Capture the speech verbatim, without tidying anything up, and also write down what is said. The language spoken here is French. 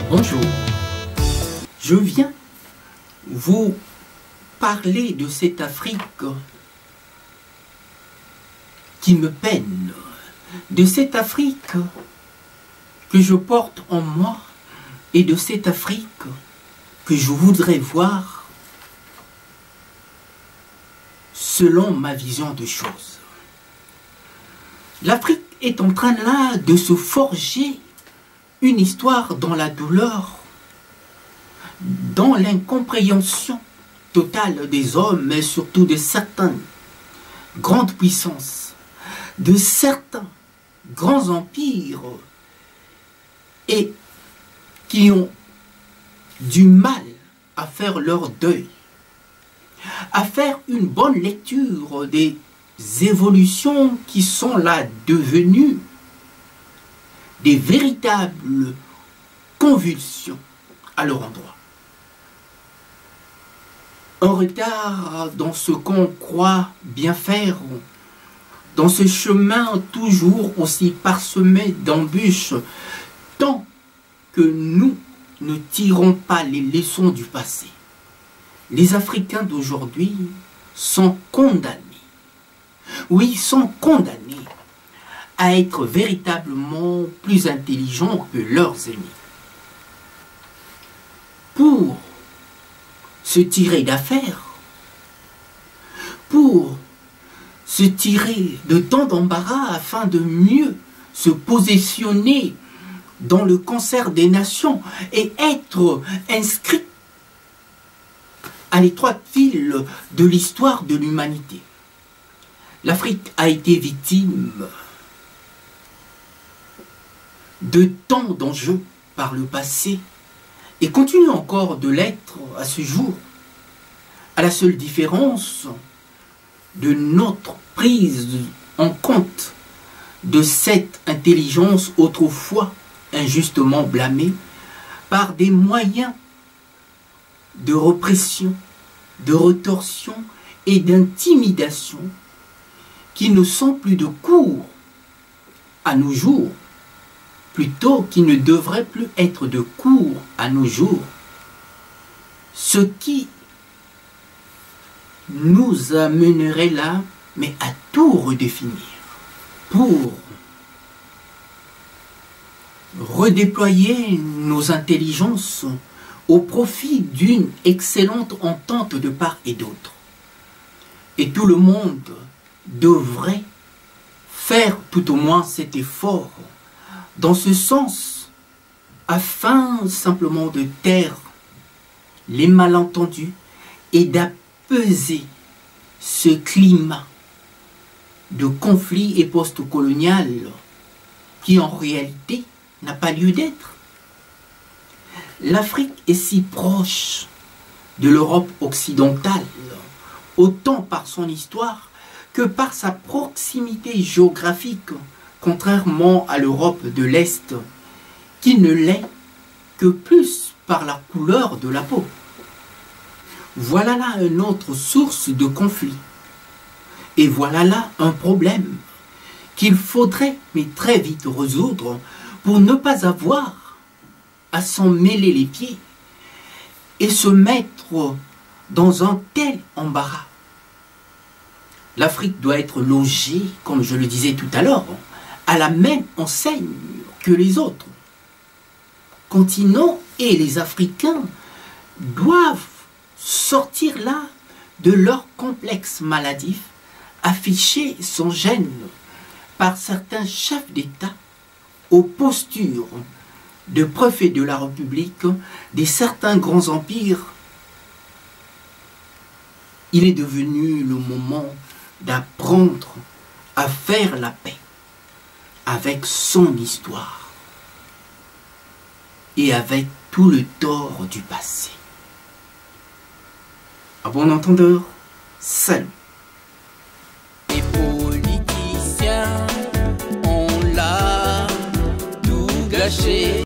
Bonjour, je viens vous parler de cette Afrique qui me peine, de cette Afrique que je porte en moi et de cette Afrique que je voudrais voir selon ma vision de choses. L'Afrique est en train là de se forger une histoire dans la douleur, dans l'incompréhension totale des hommes, mais surtout de certaines grandes puissances, de certains grands empires, et qui ont du mal à faire leur deuil, à faire une bonne lecture des évolutions qui sont là devenues des véritables convulsions à leur endroit. Un retard dans ce qu'on croit bien faire, dans ce chemin toujours aussi parsemé d'embûches, tant que nous ne tirons pas les leçons du passé. Les Africains d'aujourd'hui sont condamnés, oui, sont condamnés à être véritablement plus intelligents que leurs ennemis. Pour se tirer d'affaire, pour se tirer de tant d'embarras afin de mieux se positionner dans le concert des nations et être inscrit à l'étroite file de l'histoire de l'humanité. L'Afrique a été victime de tant d'enjeux par le passé et continue encore de l'être à ce jour, à la seule différence de notre prise en compte de cette intelligence autrefois injustement blâmée par des moyens de répression, de rétorsion et d'intimidation qui ne sont plus de cours à nos jours, plutôt qui ne devraient plus être de cours à nos jours, ce qui nous amènerait là, mais à tout redéfinir, pour redéployer nos intelligences au profit d'une excellente entente de part et d'autre. Et tout le monde devrait faire tout au moins cet effort dans ce sens, afin simplement de taire les malentendus et d'apaiser ce climat de conflit et post-colonial qui en réalité n'a pas lieu d'être. L'Afrique est si proche de l'Europe occidentale, autant par son histoire que par sa proximité géographique, contrairement à l'Europe de l'Est, qui ne l'est que plus par la couleur de la peau. Voilà là une autre source de conflit. Et voilà là un problème qu'il faudrait, mais très vite, résoudre pour ne pas avoir à s'en mêler les pieds et se mettre dans un tel embarras. L'Afrique doit être logée, comme je le disais tout à l'heure, à la même enseigne que les autres continents, et les Africains doivent sortir là de leur complexe maladif affiché sans gêne par certains chefs d'État aux postures de préfets de la République des certains grands empires. Il est devenu le moment d'apprendre à faire la paix avec son histoire et avec tout le tort du passé. À bon entendeur, salut. Les politiciens ont là tout gâché.